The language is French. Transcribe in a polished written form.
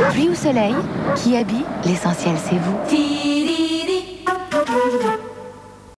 Pluie ou soleil, qui habille, l'essentiel c'est vous.